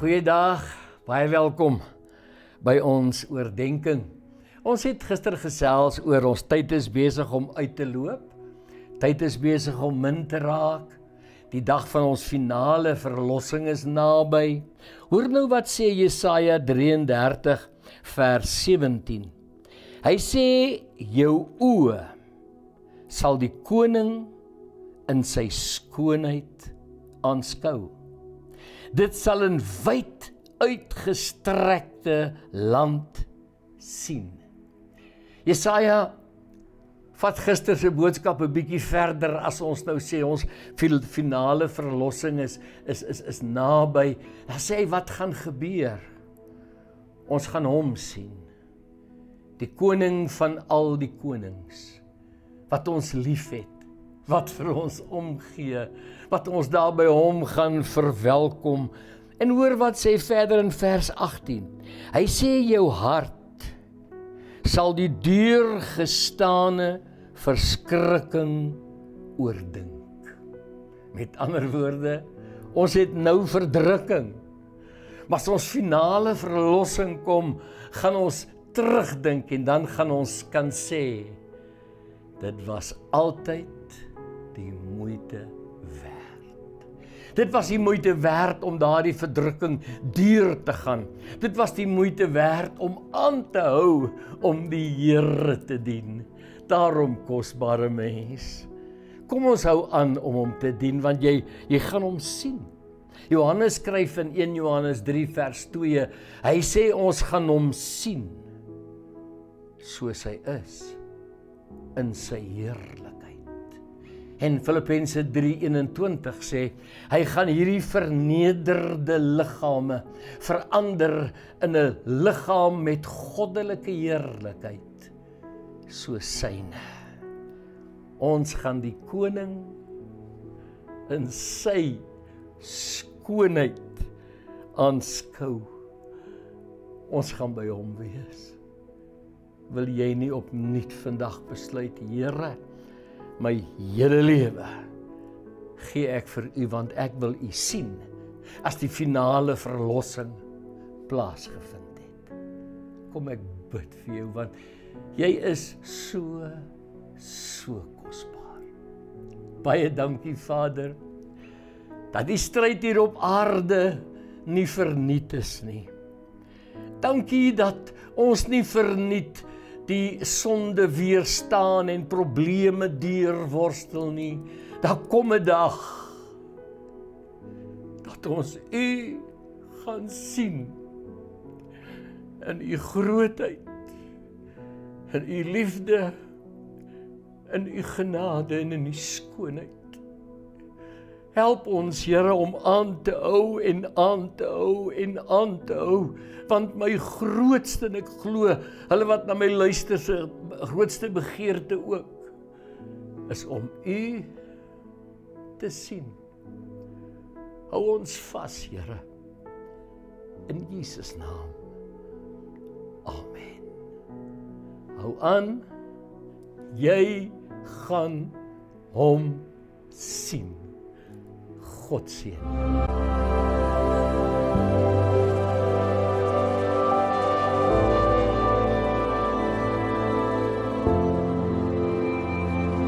Goeiedag, baie welkom by ons oordenking. Ons het gister gesels oor ons tyd is besig om uit te loop. Tyd is besig om min te raak. Die dag van ons finale verlossing is naby. Hoor nou wat sê Jesaja 33 vers 17. Hy sê, jou oë sal die koning in sy skoonheid aanskou. Dit sal in wyd uitgestrekte land sien. Jesaja vat gister se boodskap 'n bietjie verder as ons nou sê ons finale verlossing is naby. Dan sê hy wat gaan gebeur? Ons gaan hom sien. Die koning van al die konings wat ons liefhet, wat vir ons omgee, wat ons daar by hom gaan verwelkom. En hoor wat sê verder in vers 18. Hy sê jou hart sal die deurgestane verskrikking oordink. Met ander woorde, ons het nou verdrukking. Maar as ons finale verlossing kom, gaan ons terugdink en dan gaan ons kan sê, dit was altyd die moeite werd. Dit was die moeite werd om daardie verdrukking deur te gaan. Dit was die moeite werd om aan te hou om die Here te dien. Daarom kosbare mens, kom ons hou aan om hom te dien, want jy gaan hom sien. Johannes skryf in 1 Johannes 3 vers 2, hy sê ons gaan hom sien, soos hy is, in sy heerlikheid. En Filippense 3:21 sê, hy gaan hierdie vernederde liggame verander in 'n liggaam met goddelike heerlikheid, soos syne. Ons gaan die koning in sy skoonheid aanskou. Ons gaan by hom wees. Wil jy nie opnuut vandag besluit, Here, my hele lewe gee ek vir u, want ek wil u sien as die finale verlossing plaasgevind het. Kom ek bid vir jou, want jy is so kosbaar. Baie dankie Vader, dat die stryd hier op aarde nie verniet is nie. Dankie dat ons nie verniet die sonde weerstaan en probleme deurworstel nie. Daar kom 'n dag dat ons u gaan sien in u grootheid, in u liefde, in u genade en in u skoonheid. Help ons, Here, om aan te hou en aan te hou en aan te hou, want my grootste, en ek glo, hulle wat na my luister, se grootste begeerte ook, is om u te sien. Hou ons vas, Here, in Jesus naam. Amen. Hou aan, jy gaan hom sien. God seën.